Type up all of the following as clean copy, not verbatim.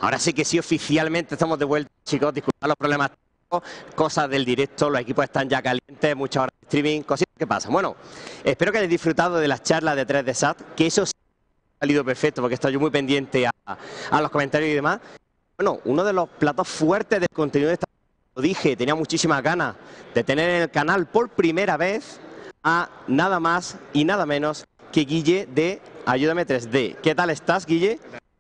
Ahora sí que sí, oficialmente estamos de vuelta, chicos. Disculpad los problemas técnicos, cosas del directo, los equipos están ya calientes, muchas horas de streaming, cositas que pasan. Bueno, espero que hayáis disfrutado de las charlas de 3D SAT, que eso sí ha salido perfecto, porque estoy yo muy pendiente a los comentarios y demás. Bueno, uno de los platos fuertes del contenido de esta, lo dije, tenía muchísimas ganas de tener en el canal por primera vez a nada más y nada menos que Guille de Ayúdame 3D. ¿Qué tal estás, Guille?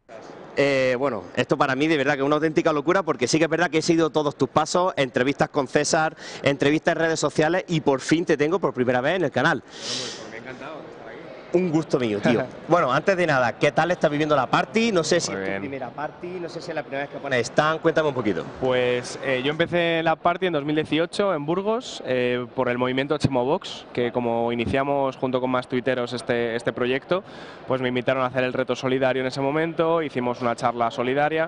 Bueno, esto para mí de verdad que es una auténtica locura, porque sí que es verdad que he seguido todos tus pasos, entrevistas con César, entrevistas en redes sociales, y por fin te tengo por primera vez en el canal. Bueno, pues me ha encantado estar aquí. Un gusto mío, tío. Bueno, antes de nada, ¿qué tal estás viviendo la party? No sé si Muy es tu bien. primera party, no sé si es la primera vez que pones stand, cuéntame un poquito. Pues yo empecé la party en 2018 en Burgos por el movimiento Chemobox, que como iniciamos junto con más tuiteros este proyecto, pues me invitaron a hacer el reto solidario en ese momento, hicimos una charla solidaria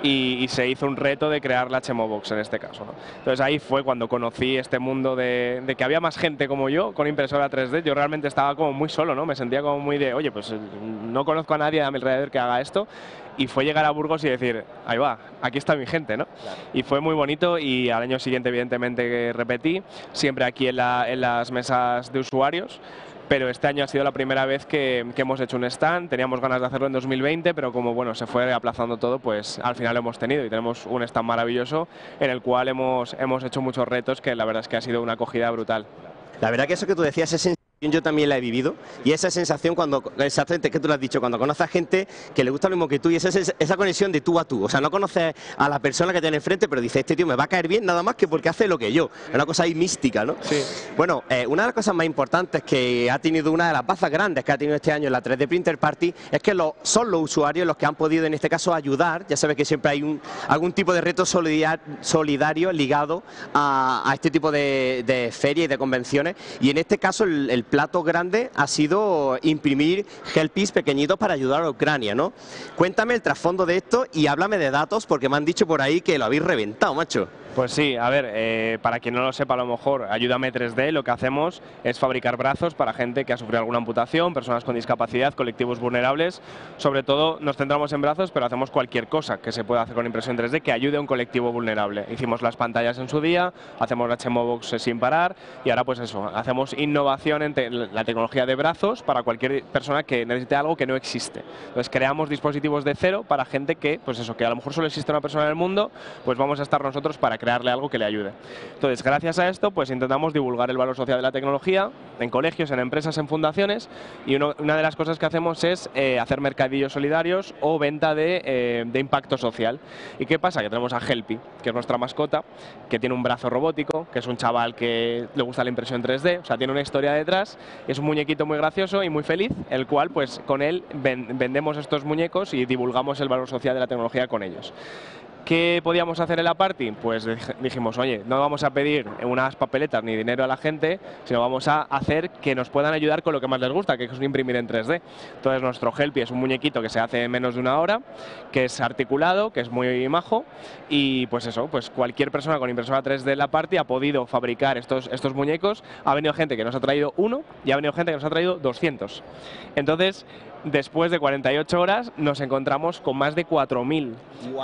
y se hizo un reto de crear la Chemobox en este caso, ¿no? Entonces ahí fue cuando conocí este mundo de que había más gente como yo con impresora 3D. Yo realmente estaba como muy solo, ¿no? Me sentía como muy de, oye, pues no conozco a nadie a mi alrededor que haga esto. Y fue llegar a Burgos y decir, ahí va, aquí está mi gente, ¿no? Claro. Y fue muy bonito, y al año siguiente evidentemente repetí, siempre aquí en las mesas de usuarios. Pero este año ha sido la primera vez que hemos hecho un stand. Teníamos ganas de hacerlo en 2020, pero como bueno, se fue aplazando todo, pues al final lo hemos tenido y tenemos un stand maravilloso en el cual hemos hecho muchos retos, que la verdad es que ha sido una acogida brutal. La verdad que eso que tú decías, esa sensación yo también la he vivido, y esa sensación cuando, exactamente, que tú lo has dicho, cuando conoces a gente que le gusta lo mismo que tú, y esa conexión de tú a tú, o sea, no conoces a la persona que tiene enfrente, pero dices, este tío me va a caer bien nada más que porque hace lo que yo, es una cosa ahí mística, ¿no? Sí. Bueno, una de las cosas más importantes que ha tenido, una de las bazas grandes que ha tenido este año en la 3D Printer Party, es que son los usuarios los que han podido en este caso ayudar. Ya sabes que siempre hay algún tipo de reto solidario ligado a este tipo de ferias y de convenciones, y en este caso el plato grande ha sido imprimir Helpis pequeñitos para ayudar a Ucrania, ¿no? Cuéntame el trasfondo de esto y háblame de datos, porque me han dicho por ahí que lo habéis reventado, macho. Pues sí, a ver, para quien no lo sepa, a lo mejor, Ayúdame 3D, lo que hacemos es fabricar brazos para gente que ha sufrido alguna amputación, personas con discapacidad, colectivos vulnerables. Sobre todo nos centramos en brazos, pero hacemos cualquier cosa que se pueda hacer con impresión 3D que ayude a un colectivo vulnerable. Hicimos las pantallas en su día, hacemos la Chemobox sin parar, y ahora pues eso, hacemos innovación en la tecnología de brazos para cualquier persona que necesite algo que no existe. Entonces creamos dispositivos de cero para gente que, pues eso, que a lo mejor solo existe una persona en el mundo, pues vamos a estar nosotros para crearle algo que le ayude. Entonces, gracias a esto, pues intentamos divulgar el valor social de la tecnología en colegios, en empresas, en fundaciones, y una de las cosas que hacemos es hacer mercadillos solidarios o venta de impacto social. ¿Y qué pasa? Que tenemos a Helpy, que es nuestra mascota, que tiene un brazo robótico, que es un chaval que le gusta la impresión 3D, o sea, tiene una historia detrás, es un muñequito muy gracioso y muy feliz, el cual, pues, con él vendemos estos muñecos y divulgamos el valor social de la tecnología con ellos. ¿Qué podíamos hacer en la party? Pues dijimos, oye, no vamos a pedir unas papeletas ni dinero a la gente, sino vamos a hacer que nos puedan ayudar con lo que más les gusta, que es imprimir en 3D. Entonces nuestro Helpy es un muñequito que se hace en menos de una hora, que es articulado, que es muy majo, y pues eso, pues cualquier persona con impresora 3D en la party ha podido fabricar estos muñecos. Ha venido gente que nos ha traído uno y ha venido gente que nos ha traído 200. Entonces, después de 48 horas nos encontramos con más de 4.000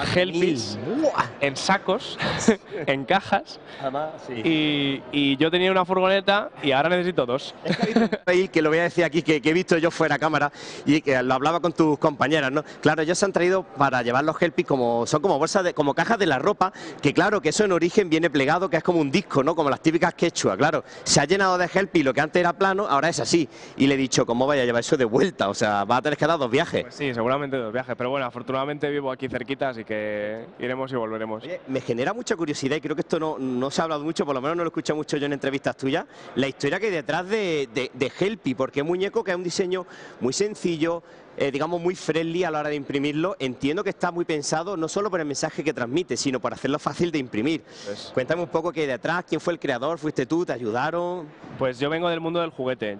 Helpys en sacos, en cajas. Además, sí. Y yo tenía una furgoneta y ahora necesito dos. Es que lo voy a decir aquí, que he visto yo fuera cámara y que lo hablaba con tus compañeras, ¿no? Claro, ellos se han traído para llevar los Helpys son como bolsas, como cajas de la ropa, que claro, que eso en origen viene plegado, que es como un disco, ¿no? Como las típicas quechua, claro. Se ha llenado de Helpy, lo que antes era plano, ahora es así. Y le he dicho, ¿cómo vaya a llevar eso de vuelta? O sea, va a tener que dar 2 viajes. Pues sí, seguramente 2 viajes, pero bueno, afortunadamente vivo aquí cerquita, así que iremos y volveremos. Oye, me genera mucha curiosidad, y creo que esto no se ha hablado mucho, por lo menos no lo he escuchado mucho yo en entrevistas tuyas, la historia que hay detrás de Helpy, porque es un muñeco que es un diseño muy sencillo, digamos muy friendly a la hora de imprimirlo. Entiendo que está muy pensado no solo por el mensaje que transmite, sino por hacerlo fácil de imprimir. Pues cuéntame un poco qué hay detrás, quién fue el creador, fuiste tú, te ayudaron. Pues yo vengo del mundo del juguete.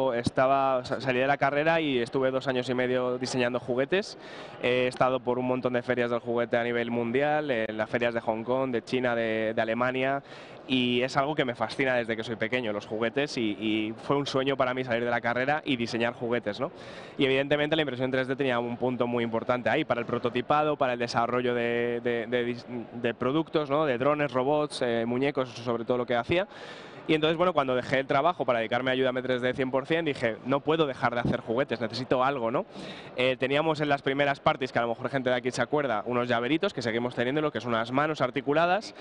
Salí de la carrera y estuve 2 años y medio diseñando juguetes. He estado por un montón de ferias del juguete a nivel mundial, en las ferias de Hong Kong, de China, de Alemania, y es algo que me fascina desde que soy pequeño, los juguetes, y fue un sueño para mí salir de la carrera y diseñar juguetes, ¿no? Y evidentemente la impresión impresión 3D tenía un punto muy importante ahí para el prototipado, para el desarrollo de productos, ¿no? De drones, robots, muñecos, sobre todo lo que hacía. Y entonces, bueno, cuando dejé el trabajo para dedicarme a Ayúdame 3D 100%, dije, no puedo dejar de hacer juguetes, necesito algo, ¿no? Teníamos en las primeras parties, que a lo mejor gente de aquí se acuerda, unos llaveritos que seguimos teniendo, lo que son unas manos articuladas.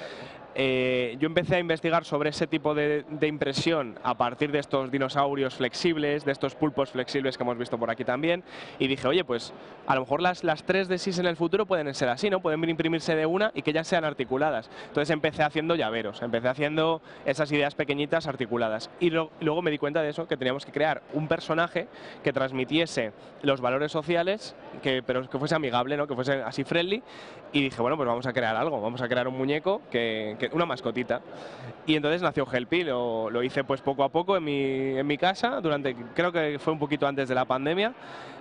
Yo empecé a investigar sobre ese tipo de impresión a partir de estos dinosaurios flexibles, de estos pulpos flexibles que hemos visto por aquí también, y dije, oye, pues a lo mejor las 3D en el futuro pueden ser así, ¿no? Pueden imprimirse de una y que ya sean articuladas. Entonces empecé haciendo llaveros, empecé haciendo esas ideas pequeñitas articuladas, y luego me di cuenta de eso, que teníamos que crear un personaje que transmitiese los valores sociales, pero que fuese amigable, ¿no? Que fuese así friendly, y dije, bueno, pues vamos a crear algo, vamos a crear un muñeco, una mascotita. Y entonces nació Helpy, lo hice pues poco a poco en mi casa, creo que fue un poquito antes de la pandemia,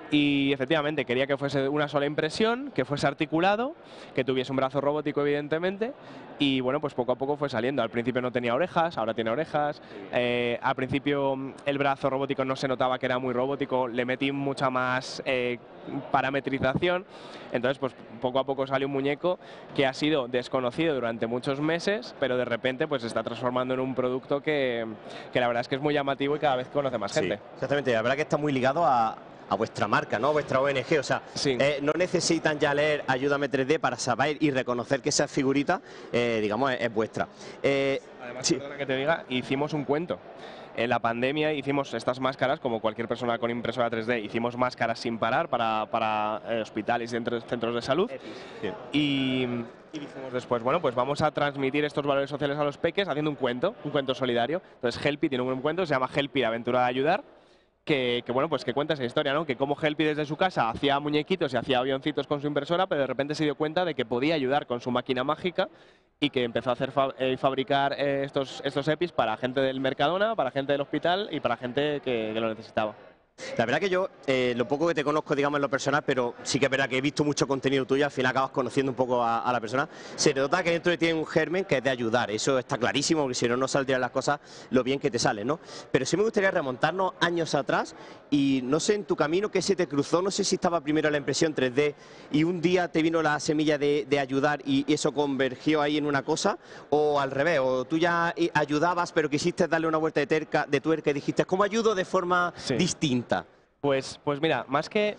y efectivamente quería que fuese una sola impresión, que fuese articulado, que tuviese un brazo robótico evidentemente, y bueno, pues poco a poco fue saliendo. Al principio no tenía orejas, ahora tiene orejas. Al principio el brazo robótico no se notaba que era muy robótico, le metí mucha más parametrización. Entonces pues poco a poco salió un muñeco que ha sido desconocido durante muchos meses, pero de repente pues se está transformando en un producto que la verdad es que es muy llamativo y cada vez conoce más gente. Sí, exactamente, la verdad que está muy ligado a vuestra marca, ¿no? Vuestra ONG, o sea, sí. No necesitan ya leer Ayúdame 3D para saber y reconocer que esa figurita, digamos, es vuestra. Además, sí, perdona que te diga, hicimos un cuento. En la pandemia hicimos estas máscaras, como cualquier persona con impresora 3D, hicimos máscaras sin parar para hospitales y centros de salud. Sí. Y dijimos después, bueno, pues vamos a transmitir estos valores sociales a los peques haciendo un cuento solidario. Entonces Helpy tiene un cuento, se llama Helpy, aventura de ayudar, que bueno, pues que cuenta esa historia, ¿no? Que como Helpy desde su casa hacía muñequitos y hacía avioncitos con su impresora, pero de repente se dio cuenta de que podía ayudar con su máquina mágica y que empezó a hacer fabricar estos EPIs para gente del Mercadona, para gente del hospital y para gente que lo necesitaba. La verdad que yo, lo poco que te conozco, digamos, en lo personal, pero sí que es verdad que he visto mucho contenido tuyo, al final acabas conociendo un poco a la persona, se nota que dentro de ti tiene un germen que es de ayudar, eso está clarísimo, porque si no, no saldrían las cosas lo bien que te salen, ¿no? Pero sí me gustaría remontarnos años atrás y no sé, en tu camino qué se te cruzó, no sé si estaba primero la impresión 3D y un día te vino la semilla de ayudar y eso convergió ahí en una cosa, o al revés, o tú ya ayudabas pero quisiste darle una vuelta de tuerca y dijiste, ¿cómo ayudo de forma distinta? Pues mira, más que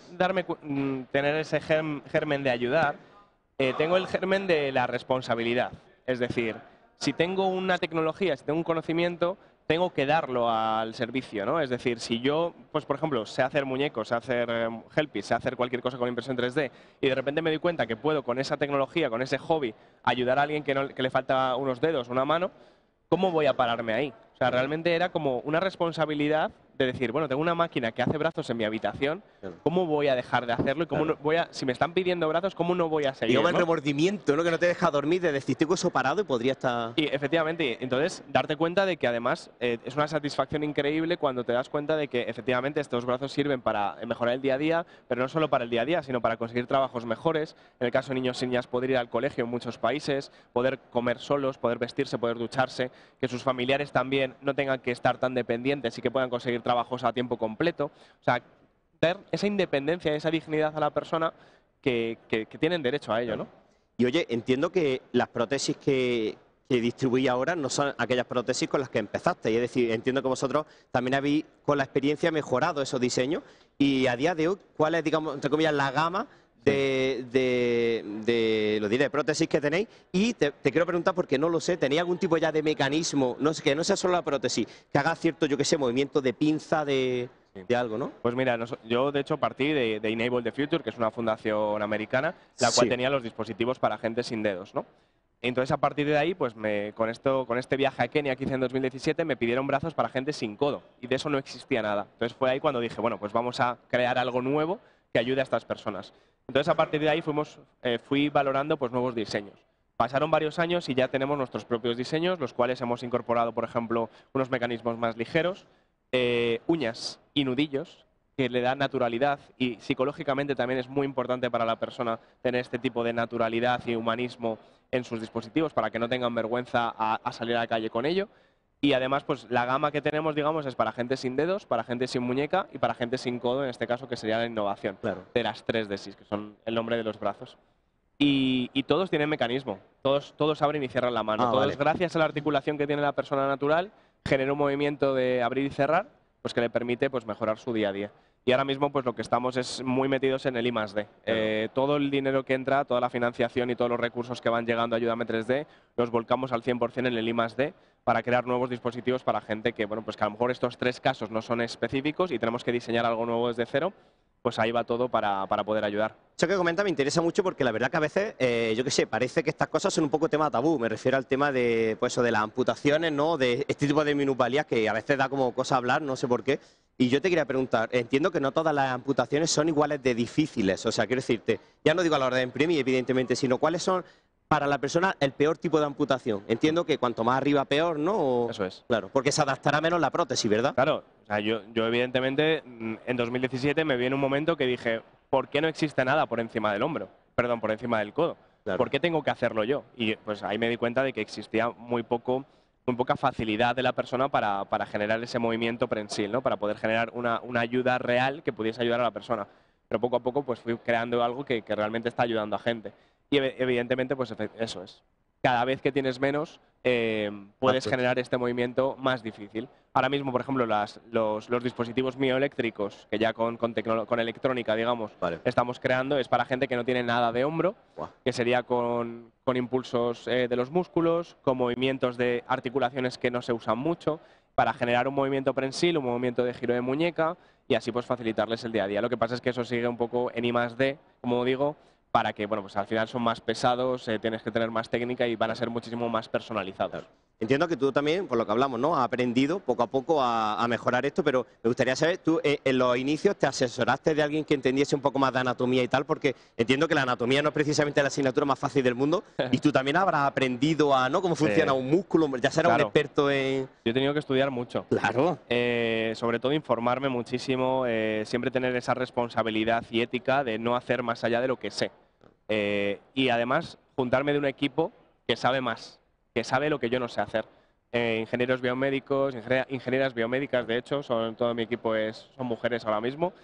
tener ese germen de ayudar, tengo el germen de la responsabilidad. Es decir, si tengo una tecnología, si tengo un conocimiento, tengo que darlo al servicio, ¿no? Es decir, si yo, pues por ejemplo, sé hacer muñecos, sé hacer Helpy, sé hacer cualquier cosa con impresión 3D y de repente me doy cuenta que puedo con esa tecnología, con ese hobby, ayudar a alguien que le falta unos dedos, una mano, ¿cómo voy a pararme ahí? O sea, realmente era como una responsabilidad de decir, bueno, tengo una máquina que hace brazos en mi habitación, ¿cómo voy a dejar de hacerlo? Y cómo no voy a, si me están pidiendo brazos, ¿cómo no voy a seguir? Digamos, el remordimiento, ¿no? Que no te deja dormir, de decir, tengo eso parado y podría estar... Y efectivamente, entonces, darte cuenta de que además es una satisfacción increíble cuando te das cuenta de que efectivamente estos brazos sirven para mejorar el día a día, pero no solo para el día a día, sino para conseguir trabajos mejores. En el caso de niños y niñas, poder ir al colegio en muchos países, poder comer solos, poder vestirse, poder ducharse, que sus familiares también no tengan que estar tan dependientes y que puedan conseguir trabajos a tiempo completo. O sea, dar esa independencia, esa dignidad a la persona que tienen derecho a ello, ¿no? Y oye, entiendo que las prótesis que distribuís ahora no son aquellas prótesis con las que empezaste. Es decir, entiendo que vosotros también habéis, con la experiencia, mejorado esos diseños. Y a día de hoy, ¿cuál es, digamos, entre comillas, la gama de prótesis que tenéis? Y te quiero preguntar, porque no lo sé, ¿tenéis algún tipo ya de mecanismo, que no sea solo la prótesis, que haga cierto, yo qué sé, movimiento de pinza de algo, ¿no? Pues mira, yo de hecho partí de Enable the Future, que es una fundación americana, la cual tenía los dispositivos para gente sin dedos, ¿no? Entonces a partir de ahí, pues con este viaje a Kenia que hice en 2017, me pidieron brazos para gente sin codo, y de eso no existía nada. Entonces fue ahí cuando dije, bueno, pues vamos a crear algo nuevo que ayude a estas personas. Entonces a partir de ahí fui valorando pues nuevos diseños. Pasaron varios años y ya tenemos nuestros propios diseños, los cuales hemos incorporado, por ejemplo, unos mecanismos más ligeros, uñas y nudillos, que le dan naturalidad, y psicológicamente también es muy importante para la persona tener este tipo de naturalidad y humanismo en sus dispositivos para que no tengan vergüenza a salir a la calle con ello. Y además, pues la gama que tenemos, digamos, es para gente sin dedos, para gente sin muñeca y para gente sin codo, en este caso, que sería la innovación Claro. de las 3D-SIS, que son el nombre de los brazos. Y todos tienen mecanismo, todos abren y cierran la mano. Ah, Todos, vale. gracias a la articulación que tiene la persona natural, genera un movimiento de abrir y cerrar, pues que le permite pues, mejorar su día a día. Y ahora mismo pues lo que estamos es muy metidos en el I+D. Claro. Todo el dinero que entra, toda la financiación y todos los recursos que van llegando a Ayúdame 3D, los volcamos al 100% en el I+D para crear nuevos dispositivos para gente que, bueno, pues que a lo mejor estos 3 casos no son específicos y tenemos que diseñar algo nuevo desde cero, pues ahí va todo para poder ayudar. Eso que comenta me interesa mucho porque la verdad que a veces, yo qué sé, parece que estas cosas son un poco tema tabú. Me refiero al tema de, pues, eso, de las amputaciones, ¿no? De este tipo de minusvalías que a veces da como cosa hablar, no sé por qué. Y yo te quería preguntar, entiendo que no todas las amputaciones son iguales de difíciles. O sea, quiero decirte, ya no digo a la hora de imprimir, evidentemente, sino cuáles son para la persona el peor tipo de amputación. Entiendo que cuanto más arriba peor, ¿no? Eso es. Claro, porque se adaptará menos la prótesis, ¿verdad? Claro, o sea, yo evidentemente en 2017 me vi en un momento que dije, ¿por qué no existe nada por encima del hombro? Perdón, por encima del codo. Claro. ¿Por qué tengo que hacerlo yo? Y pues ahí me di cuenta de que existía muy poca facilidad de la persona para generar ese movimiento prensil, ¿no? Para poder generar una ayuda real que pudiese ayudar a la persona. Pero poco a poco pues fui creando algo que realmente está ayudando a gente. Y evidentemente pues eso es. Cada vez que tienes menos, puedes generar este movimiento más difícil. Ahora mismo, por ejemplo, los dispositivos mioeléctricos, que ya con electrónica, digamos, Vale. estamos creando, es para gente que no tiene nada de hombro, Buah. que sería con impulsos de los músculos, con movimientos de articulaciones que no se usan mucho, para generar un movimiento prensil, un movimiento de giro de muñeca, y así pues facilitarles el día a día. Lo que pasa es que eso sigue un poco en I+D, como digo, para que, bueno, pues al final son más pesados, tienes que tener más técnica y van a ser muchísimo más personalizados. Claro. Entiendo que tú también, por lo que hablamos, ¿no? Has aprendido poco a poco a mejorar esto, pero me gustaría saber, tú en los inicios te asesoraste de alguien que entendiese un poco más de anatomía y tal, porque entiendo que la anatomía no es precisamente la asignatura más fácil del mundo, y tú también habrás aprendido a, ¿no? Cómo funciona un músculo, ya serás un Claro. experto en... Yo he tenido que estudiar mucho. Claro. Sobre todo informarme muchísimo, siempre tener esa responsabilidad y ética de no hacer más allá de lo que sé. Y además juntarme de un equipo que sabe más, que sabe lo que yo no sé hacer. Ingenieros biomédicos, ingenieras biomédicas, de hecho, todo mi equipo son mujeres ahora mismo,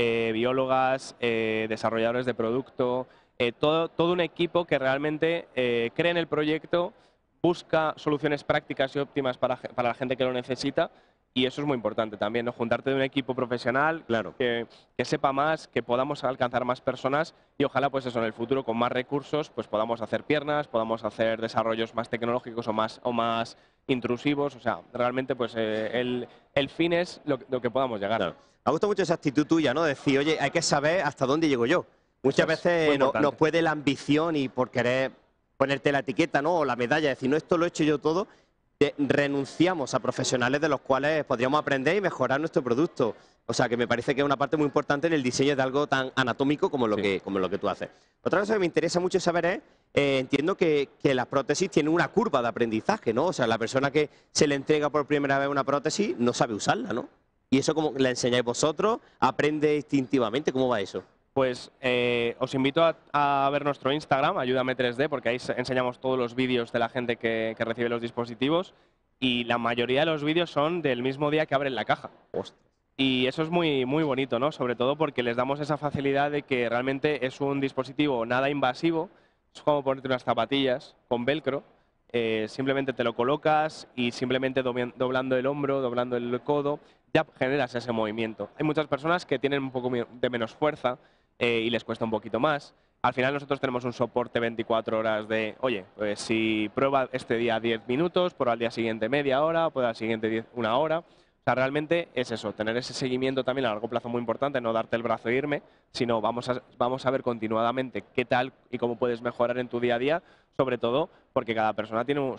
biólogas, desarrolladores de producto, todo un equipo que realmente cree en el proyecto, busca soluciones prácticas y óptimas para la gente que lo necesita. Y eso es muy importante también, ¿no? Juntarte de un equipo profesional, Claro. que sepa más, que podamos alcanzar más personas y ojalá pues eso en el futuro con más recursos pues podamos hacer piernas, podamos hacer desarrollos más tecnológicos o más intrusivos. O sea, realmente pues el fin es lo que podamos llegar. Claro. Me gusta mucho esa actitud tuya, ¿no? Decir, oye, hay que saber hasta dónde llego yo. Muchas Eso es veces muy importante. nos puede la ambición y por querer ponerte la etiqueta, ¿no? O la medalla, decir, no, esto lo he hecho yo todo. Renunciamos a profesionales de los cuales podríamos aprender y mejorar nuestro producto. O sea, que me parece que es una parte muy importante en el diseño de algo tan anatómico como lo que tú haces. Otra cosa que me interesa mucho saber es, entiendo que las prótesis tienen una curva de aprendizaje, ¿no? O sea, la persona que se le entrega por primera vez una prótesis no sabe usarla, ¿no? Y eso como la enseñáis vosotros, aprende instintivamente, ¿cómo va eso? Pues os invito a ver nuestro Instagram, Ayúdame 3D, porque ahí enseñamos todos los vídeos de la gente que recibe los dispositivos y la mayoría de los vídeos son del mismo día que abren la caja. Ostras. Y eso es muy, muy bonito, ¿no? Sobre todo porque les damos esa facilidad de que realmente es un dispositivo nada invasivo, es como ponerte unas zapatillas con velcro, simplemente te lo colocas y simplemente doblando el hombro, doblando el codo, ya generas ese movimiento. Hay muchas personas que tienen un poco de menos fuerza y les cuesta un poquito más. Al final nosotros tenemos un soporte 24 horas de, oye, pues si prueba este día 10 minutos, prueba al día siguiente media hora, prueba al siguiente una hora. O sea, realmente es eso, tener ese seguimiento también a largo plazo muy importante, no darte el brazo e irme, sino vamos a ver continuadamente qué tal y cómo puedes mejorar en tu día a día, sobre todo porque cada persona tiene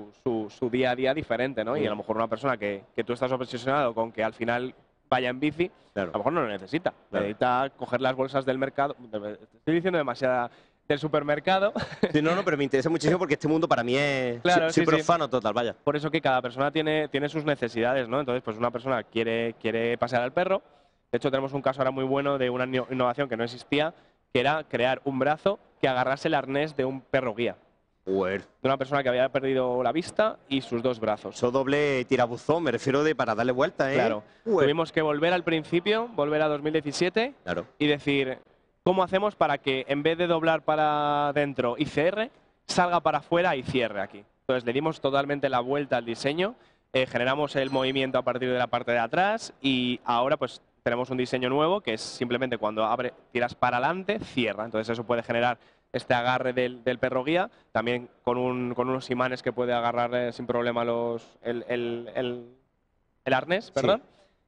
su día a día diferente, ¿no? Y a lo mejor una persona que tú estás obsesionado con que al final vaya en bici, Claro. a lo mejor no lo necesita. Claro. Necesita coger las bolsas del mercado. Estoy diciendo demasiada del supermercado. Sí, no, pero me interesa muchísimo porque este mundo para mí es... Claro, soy sí, sí. profano total, vaya. Por eso que cada persona tiene sus necesidades, ¿no? Entonces, pues una persona quiere pasear al perro. De hecho, tenemos un caso ahora muy bueno de una innovación que no existía, que era crear un brazo que agarrase el arnés de un perro guía. Bueno, de una persona que había perdido la vista y sus dos brazos. eso doble tirabuzón, me refiero de para darle vuelta, ¿eh? Claro. Tuvimos que volver al principio, volver a 2017 Claro. y decir, ¿cómo hacemos para que en vez de doblar para adentro y cierre, salga para afuera y cierre aquí? Entonces le dimos totalmente la vuelta al diseño, generamos el movimiento a partir de la parte de atrás y ahora pues tenemos un diseño nuevo que es simplemente cuando tiras para adelante, cierra. Entonces eso puede generar este agarre del perro guía, también con unos imanes que puede agarrar sin problema el arnés, perdón.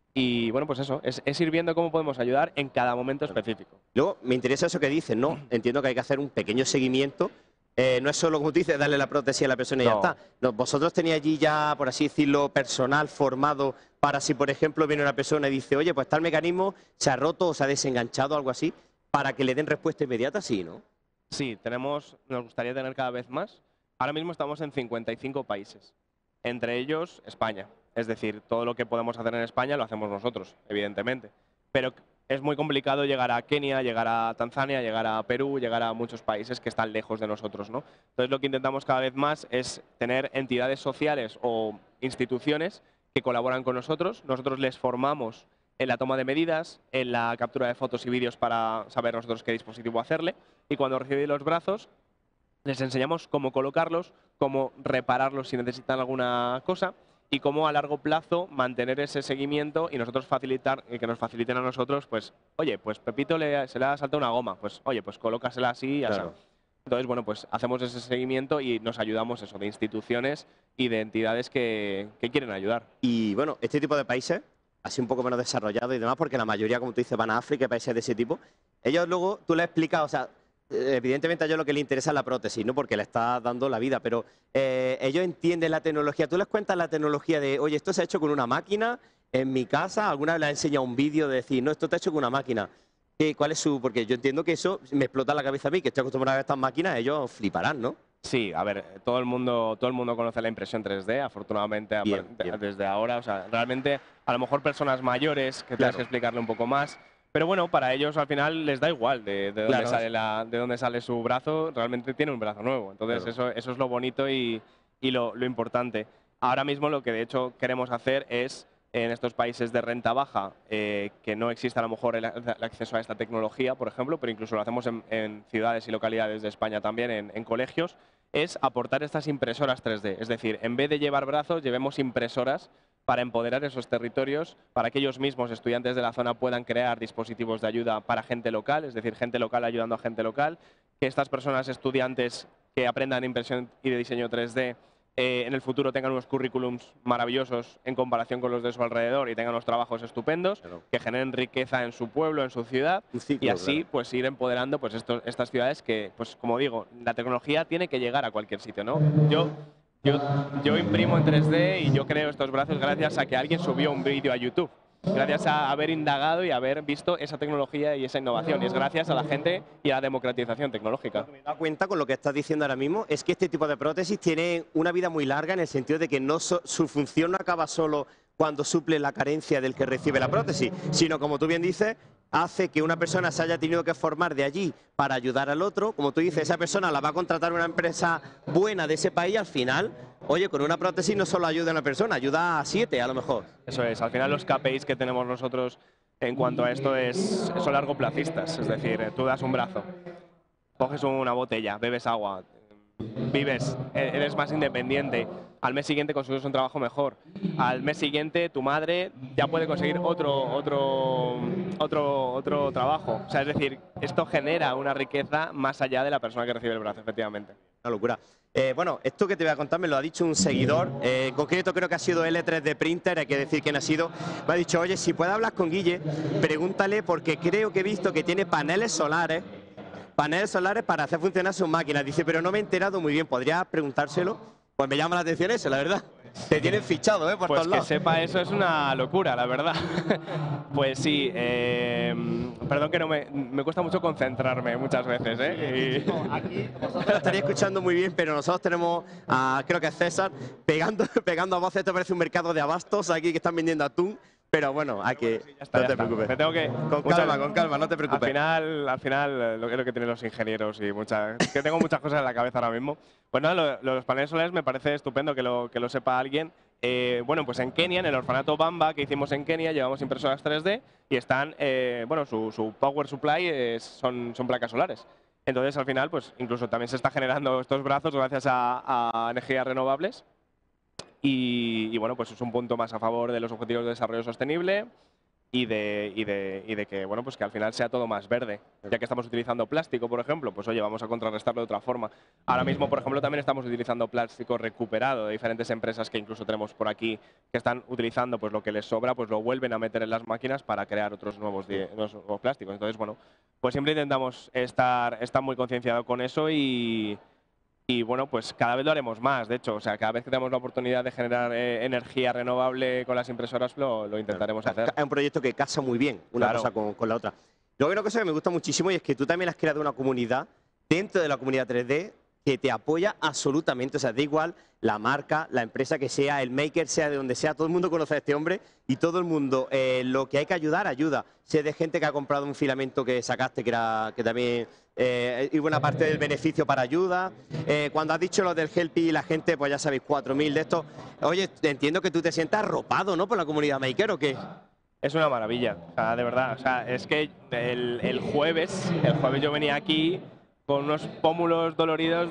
Y bueno, pues eso, es ir viendo cómo podemos ayudar en cada momento específico. Luego, me interesa eso que dices, ¿no? Entiendo que hay que hacer un pequeño seguimiento. No es solo, como tú dices, darle la prótesis a la persona y ya está. No, vosotros tenéis allí ya, por así decirlo, personal formado para si, por ejemplo, viene una persona y dice, oye, pues tal mecanismo se ha roto o se ha desenganchado, algo así, para que le den respuesta inmediata, sí, ¿no? Sí, nos gustaría tener cada vez más. Ahora mismo estamos en 55 países, entre ellos España. Es decir, todo lo que podemos hacer en España lo hacemos nosotros, evidentemente. Pero es muy complicado llegar a Kenia, llegar a Tanzania, llegar a Perú, llegar a muchos países que están lejos de nosotros, ¿no? Entonces lo que intentamos cada vez más es tener entidades sociales o instituciones que colaboran con nosotros. Nosotros les formamos en la toma de medidas, en la captura de fotos y vídeos para saber nosotros qué dispositivo hacerle. Y cuando reciben los brazos, les enseñamos cómo colocarlos, cómo repararlos si necesitan alguna cosa y cómo a largo plazo mantener ese seguimiento y nosotros que nos faciliten a nosotros, pues, oye, pues Pepito se le ha saltado una goma, pues, oye, pues colócasela así y así. Claro. Entonces, bueno, pues hacemos ese seguimiento y nos ayudamos eso, de instituciones y de entidades que quieren ayudar. Y bueno, este tipo de países, así un poco menos desarrollados y demás, porque la mayoría, como tú dices, van a África y países de ese tipo, ellos luego, tú les explicas, o sea, evidentemente a ellos lo que les interesa es la prótesis, ¿no? Porque le estás dando la vida, pero ellos entienden la tecnología. Tú les cuentas la tecnología de, oye, esto se ha hecho con una máquina en mi casa, alguna vez les has enseñado un vídeo de decir, no, esto está hecho con una máquina. ¿Cuál es su...? Porque yo entiendo que eso me explota la cabeza a mí, que estoy acostumbrado a estas máquinas, ellos fliparán, ¿no? Sí, a ver, todo el mundo conoce la impresión 3D, afortunadamente, Bien. desde ahora. O sea, realmente, a lo mejor personas mayores que tengas que explicarle un poco más. Pero bueno, para ellos al final les da igual de dónde sale su brazo, realmente tiene un brazo nuevo. Entonces eso es lo bonito y lo importante. Ahora mismo lo que de hecho queremos hacer es, en estos países de renta baja, que no exista a lo mejor el acceso a esta tecnología, por ejemplo, pero incluso lo hacemos en ciudades y localidades de España también, en colegios, es aportar estas impresoras 3D. Es decir, en vez de llevar brazos, llevemos impresoras para empoderar esos territorios, para que ellos mismos, estudiantes de la zona, puedan crear dispositivos de ayuda para gente local, es decir, gente local ayudando a gente local, que estas personas, estudiantes que aprendan impresión y de diseño 3D, en el futuro tengan unos currículums maravillosos en comparación con los de su alrededor y tengan unos trabajos estupendos, que generen riqueza en su pueblo, en su ciudad, y así pues ir empoderando pues estas ciudades que, pues como digo, la tecnología tiene que llegar a cualquier sitio, ¿no? Yo imprimo en 3D y yo creo estos brazos gracias a que alguien subió un vídeo a YouTube. Gracias a haber indagado y haber visto esa tecnología y esa innovación. Y es gracias a la gente y a la democratización tecnológica. Lo que me he dado cuenta con lo que estás diciendo ahora mismo es que este tipo de prótesis tiene una vida muy larga en el sentido de que su función no acaba solo cuando suple la carencia del que recibe la prótesis, sino, como tú bien dices, hace que una persona se haya tenido que formar de allí para ayudar al otro. Como tú dices, esa persona la va a contratar una empresa buena de ese país y al final, oye, con una prótesis no solo ayuda a una persona, ayuda a 7 a lo mejor. Eso es, al final los KPIs que tenemos nosotros en cuanto a esto son largoplacistas, es decir, tú das un brazo, coges una botella, bebes agua, vives, eres más independiente, al mes siguiente consigues un trabajo mejor, al mes siguiente tu madre ya puede conseguir otro trabajo. O sea, es decir, esto genera una riqueza más allá de la persona que recibe el brazo, efectivamente. Una locura. Bueno, esto que te voy a contar me lo ha dicho un seguidor, en concreto creo que ha sido L3D Printer, hay que decir quién ha sido. Me ha dicho, oye, si puedes hablar con Guille, pregúntale porque creo que he visto que tiene paneles solares para hacer funcionar sus máquinas. Dice, pero no me he enterado muy bien, ¿podrías preguntárselo? Pues me llama la atención eso, la verdad. Te tienen fichado, por pues todos lados. Que sepa eso es una locura, la verdad. Pues sí, perdón que no me cuesta mucho concentrarme muchas veces, ¿eh? Aquí vosotros lo estaréis escuchando muy bien, pero nosotros tenemos a, creo que es César, pegando a voces. Esto parece un mercado de abastos aquí que están vendiendo atún. Pero bueno, hay que... Sí, ya está, no ya te está. preocupes. Me tengo que, Con calma, no te preocupes. Al final, lo que es lo que tienen los ingenieros y que tengo muchas cosas en la cabeza ahora mismo. Pues nada, los paneles solares me parece estupendo que lo sepa alguien. Bueno, pues en Kenia, en el orfanato Bamba que hicimos en Kenia, llevamos impresoras 3D y están, bueno, su power supply son placas solares. Entonces, al final, pues incluso también se está generando estos brazos gracias a energías renovables. Y bueno, pues es un punto más a favor de los objetivos de desarrollo sostenible y de que, bueno, pues que al final sea todo más verde. Ya que estamos utilizando plástico, por ejemplo, pues oye, vamos a contrarrestarlo de otra forma. Ahora mismo, por ejemplo, también estamos utilizando plástico recuperado de diferentes empresas que incluso tenemos por aquí que están utilizando pues lo que les sobra, pues lo vuelven a meter en las máquinas para crear otros nuevos plásticos. Entonces, bueno, pues siempre intentamos estar muy concienciados con eso y bueno, pues cada vez lo haremos más, de hecho, o sea, cada vez que tenemos la oportunidad de generar energía renovable con las impresoras lo intentaremos hacer. Es un proyecto que casa muy bien una cosa con la otra. Luego hay una cosa que me gusta muchísimo y es que tú también has creado una comunidad dentro de la comunidad 3D que te apoya absolutamente, o sea, da igual la marca, la empresa que sea, el maker, sea de donde sea, todo el mundo conoce a este hombre y todo el mundo, lo que hay que ayudar, ayuda. Sé de gente que ha comprado un filamento que sacaste que también y buena parte del beneficio para ayuda. Cuando has dicho lo del Helpy, la gente, pues ya sabéis, 4.000 de estos. Oye, entiendo que tú te sientas arropado, ¿no?, por la comunidad maker, ¿o qué? Es una maravilla, o sea, de verdad. O sea, es que el jueves yo venía aquí con unos pómulos doloridos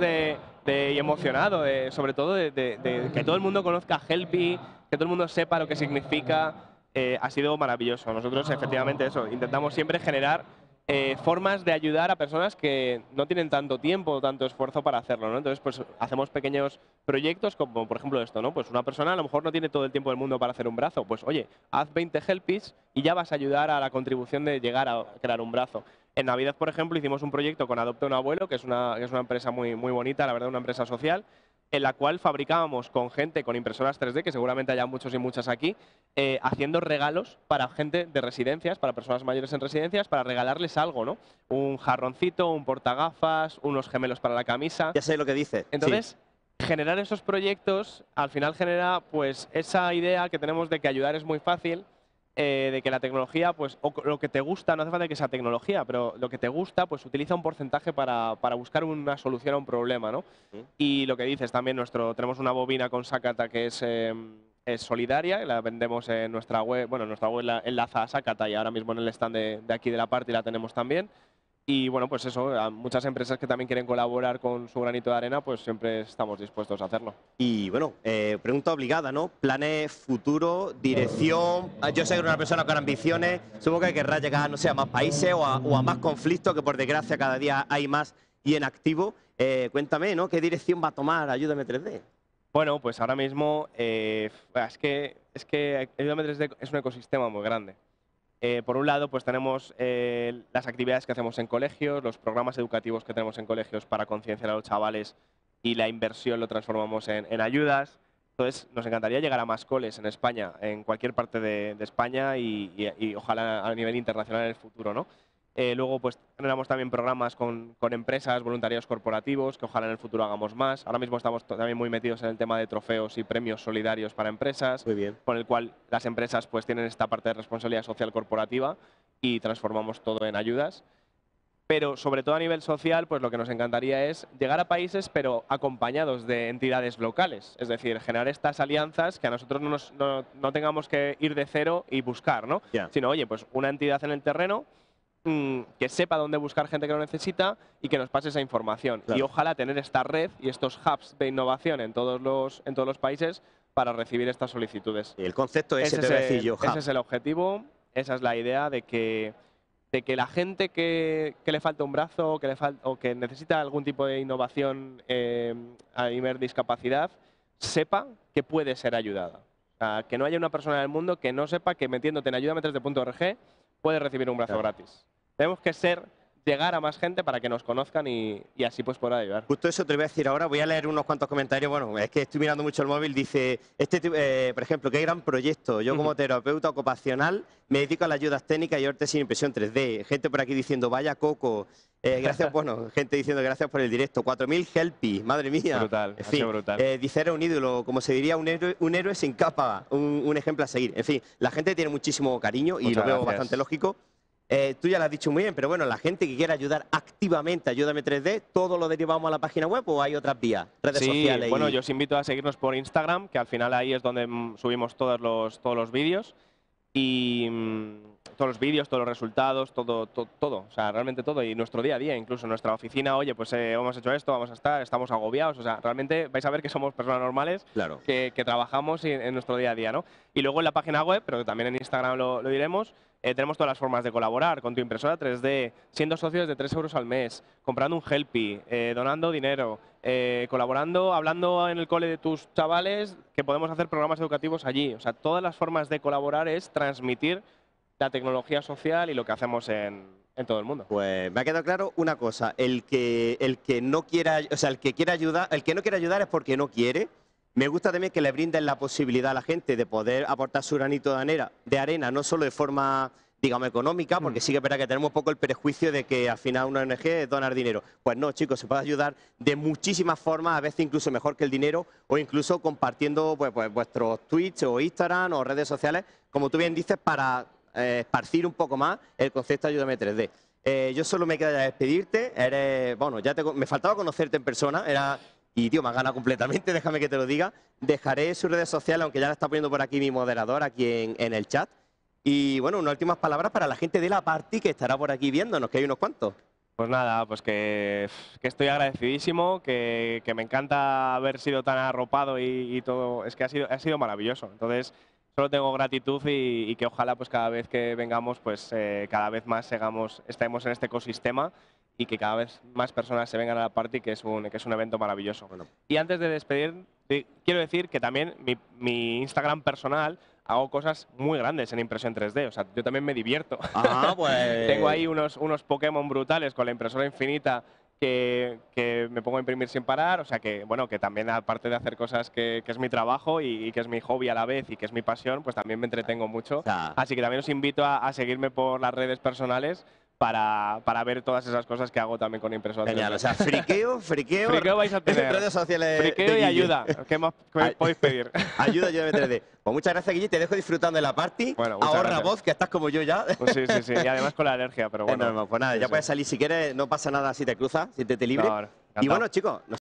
y emocionado, sobre todo de que todo el mundo conozca Helpy, que todo el mundo sepa lo que significa. Ha sido maravilloso. Nosotros, efectivamente, eso, intentamos siempre generar formas de ayudar a personas que no tienen tanto tiempo o tanto esfuerzo para hacerlo, ¿no? Entonces, pues hacemos pequeños proyectos como, por ejemplo, esto, ¿no? Pues una persona a lo mejor no tiene todo el tiempo del mundo para hacer un brazo. Pues, oye, haz 20 Helpys y ya vas a ayudar a la contribución de llegar a crear un brazo. En Navidad, por ejemplo, hicimos un proyecto con Adopta un Abuelo, que es una empresa muy bonita, la verdad, una empresa social, en la cual fabricábamos con gente con impresoras 3D, que seguramente haya muchos y muchas aquí, haciendo regalos para gente de residencias, para personas mayores en residencias, para regalarles algo, ¿no? Un jarroncito, un portagafas, unos gemelos para la camisa. Ya sé lo que dices. Entonces, generar esos proyectos al final genera pues esa idea que tenemos de que ayudar es muy fácil, de que la tecnología, pues, o lo que te gusta, no hace falta que sea tecnología, pero lo que te gusta, pues utiliza un porcentaje para buscar una solución a un problema, ¿no? Y lo que dices también, tenemos una bobina con Sakata que es solidaria, la vendemos en nuestra web, bueno, nuestra web enlaza a Sakata y ahora mismo en el stand de aquí de la Party la tenemos también. Y bueno, pues eso, a muchas empresas que también quieren colaborar con su granito de arena, pues siempre estamos dispuestos a hacerlo. Y bueno, pregunta obligada, ¿no? Planes, futuro, dirección. Yo soy una persona con ambiciones, supongo que querrá llegar, no sé, a más países o a más conflictos, que por desgracia cada día hay más y en activo. Cuéntame, ¿no? ¿Qué dirección va a tomar Ayúdame 3D? Bueno, pues ahora mismo es que Ayúdame 3D es un ecosistema muy grande. Por un lado, pues tenemos las actividades que hacemos en colegios, los programas educativos que tenemos en colegios para concienciar a los chavales y la inversión lo transformamos en ayudas. Entonces, nos encantaría llegar a más coles en España, en cualquier parte de España y ojalá a nivel internacional en el futuro, ¿no? Luego, pues generamos también programas con empresas, voluntarios corporativos, que ojalá en el futuro hagamos más. Ahora mismo estamos también muy metidos en el tema de trofeos y premios solidarios para empresas, Muy bien. con el cual las empresas pues tienen esta parte de responsabilidad social corporativa y transformamos todo en ayudas. Pero sobre todo a nivel social, pues lo que nos encantaría es llegar a países, pero acompañados de entidades locales. Es decir, generar estas alianzas que a nosotros no tengamos que ir de cero y buscar, ¿no? Yeah. Sino, oye, pues una entidad en el terreno que sepa dónde buscar gente que lo necesita y que nos pase esa información. Claro. Y ojalá tener esta red y estos hubs de innovación en todos los países para recibir estas solicitudes. El concepto ese te voy a decir yo. Ese es el objetivo, esa es la idea de que la gente que le falta un brazo o que necesita algún tipo de innovación a nivel discapacidad, sepa que puede ser ayudada. O sea, que no haya una persona en el mundo que no sepa que metiéndote en ayúdame3d.org puedes recibir un brazo gratis. Tenemos que ser llegar a más gente para que nos conozcan y así pues poder ayudar. Justo eso te voy a decir ahora, voy a leer unos cuantos comentarios. Bueno, es que estoy mirando mucho el móvil, dice, por ejemplo, qué gran proyecto. Yo como terapeuta ocupacional me dedico a las ayudas técnicas y arte sin impresión 3D. Gente por aquí diciendo, vaya coco. Gracias, bueno, gente diciendo gracias por el directo. 4.000 helpy, madre mía. Brutal, En ha fin, sido brutal. dice, era un ídolo, como se diría, un héroe sin capa, un ejemplo a seguir. En fin, la gente tiene muchísimo cariño y Muchas lo veo gracias. bastante lógico. Tú ya lo has dicho muy bien, pero bueno, la gente que quiera ayudar activamente, Ayúdame 3D, ¿todo lo derivamos a la página web o hay otras vías, redes sociales? Bueno, yo os invito a seguirnos por Instagram, que al final ahí es donde subimos todos los vídeos. Y todos los vídeos, todos los resultados, todo. O sea, realmente todo. Y nuestro día a día, incluso nuestra oficina, oye, pues hemos hecho esto, vamos a estar, estamos agobiados. O sea, realmente vais a ver que somos personas normales Claro. que trabajamos en nuestro día a día, ¿no? Y luego en la página web, pero que también en Instagram lo diremos, tenemos todas las formas de colaborar con tu impresora 3D, siendo socios de 3 euros al mes, comprando un Helpy, donando dinero, colaborando, hablando en el cole de tus chavales, que podemos hacer programas educativos allí. O sea, todas las formas de colaborar es transmitir la tecnología social y lo que hacemos en todo el mundo. Pues me ha quedado claro una cosa, el que no quiera, o sea, el que quiera ayudar, el que no quiere ayudar es porque no quiere. Me gusta también que le brinden la posibilidad a la gente de poder aportar su granito de arena, no solo de forma, digamos, económica, porque sí que es verdad que tenemos un poco el prejuicio de que al final una ONG es donar dinero. Pues no, chicos, se puede ayudar de muchísimas formas, a veces incluso mejor que el dinero, o incluso compartiendo pues vuestros tweets o Instagram o redes sociales, como tú bien dices, para esparcir un poco más el concepto de Ayúdame 3D. Yo solo me queda ya despedirte. Bueno, me faltaba conocerte en persona, y tío, me has ganado completamente, déjame que te lo diga. Dejaré sus redes sociales, aunque ya la está poniendo por aquí mi moderador, aquí en el chat. Y bueno, unas últimas palabras para la gente de la party que estará por aquí viéndonos, que hay unos cuantos. Pues nada, pues que estoy agradecidísimo, que me encanta haber sido tan arropado y todo. Es que ha sido maravilloso. Entonces, solo tengo gratitud y que ojalá pues cada vez que vengamos, pues cada vez más estemos en este ecosistema y que cada vez más personas se vengan a la party, que es un evento maravilloso. Bueno. Y antes de despedir, quiero decir que también mi Instagram personal hago cosas muy grandes en impresión 3D. O sea, yo también me divierto. Ah, pues... Tengo ahí unos Pokémon brutales con la impresora infinita que me pongo a imprimir sin parar. O sea que, bueno, que también aparte de hacer cosas que es mi trabajo y que es mi hobby a la vez y que es mi pasión, pues también me entretengo mucho. O sea, Así que también os invito a seguirme por las redes personales para ver todas esas cosas que hago también con impresora 3D. genial, o sea, friqueo Friqueo vais a tener. redes sociales. Friqueo de y Guille. ayuda. ¿Qué más podéis pedir? Ayúdame 3D. Pues muchas gracias, Guille, te dejo disfrutando de la party. Bueno, muchas ahorra gracias. voz, que estás como yo ya. Pues sí. Y además con la alergia, pero bueno. Pues nada, Sí, ya sí. puedes salir si quieres, no pasa nada si te cruzas, siéntete libre. No, y encantado. bueno, chicos,